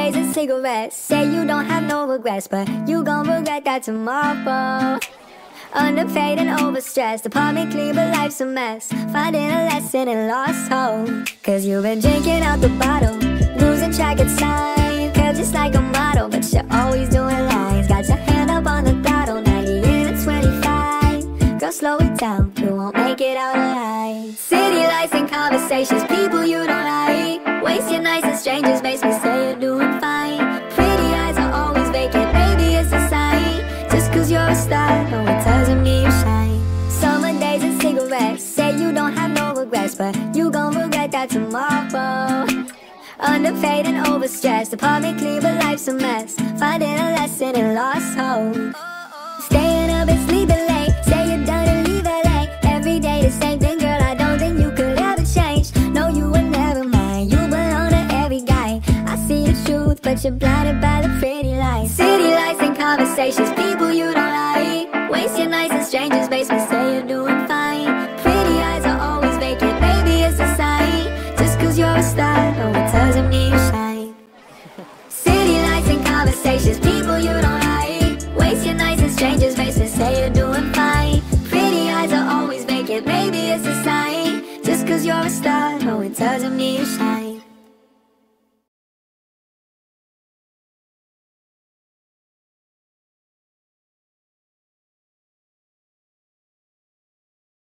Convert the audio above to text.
days and cigarettes. Say you don't have no regrets, but you gon' regret that tomorrow. Underpaid and overstressed, apartment clean but life's a mess. Finding a lesson in lost hope, cause you've been drinking out the bottle, losing track of time. Feel just like a model, but you're always doing lies. Got your hand up on the throttle, 90 in a 25. Girl, slow it down, you won't make it out alive. City lights and conversations, people you don't like. Waste your nights with strangers makes me say you're doing fine. Pretty eyes are always vacant, maybe it's a sign. Just cause you're a star, no, it doesn't mean you shine. Summer days and cigarettes, say you don't have no regrets, but you gon' regret that tomorrow. Underpaid and overstressed, apartment clean but life's a mess. Finding a lesson in lost hope. Staying up and sleeping late, say you're done and leave LA. Every day the same thing, girl, I don't think you could ever change. No, you were never mine, you belong to every guy. I see the truth, but you're blinded by the pretty lights. City lights and conversations, people you don't like. Waste your nights with strangers makes me say you're doing fine. Pretty eyes are always vacant, maybe it's a sign. Just cause you're a star, no, it doesn't mean you shine. City lights and conversations, people you don't like. Waste your nights with strangers makes me say you're doing fine. Pretty eyes are always vacant, maybe it's a sign. Just cause you're a star, no, it doesn't mean you shine.